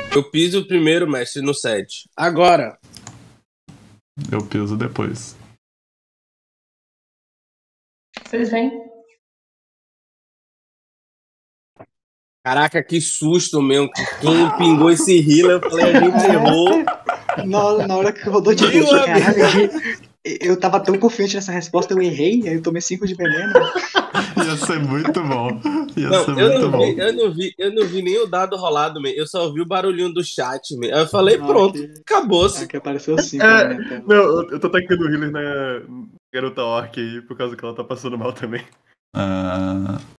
Eu piso primeiro, mestre, no 7. Agora. Eu piso depois. Vocês vêm. Caraca, que susto mesmo. Quando pingou esse healer, eu falei, a gente errou. Na hora que rodou de Meu bicho, caralho, eu tava tão confiante nessa resposta, eu errei, aí eu tomei 5 de veneno. Ia ser muito bom. Eu não vi nem o dado rolado, man. Eu só vi o barulhinho do chat, man. Aí eu falei, pronto, acabou-se. Aqui apareceu 5 na minha tela. Não, eu tô atacando o healer na garota orc aí, por causa que ela tá passando mal também.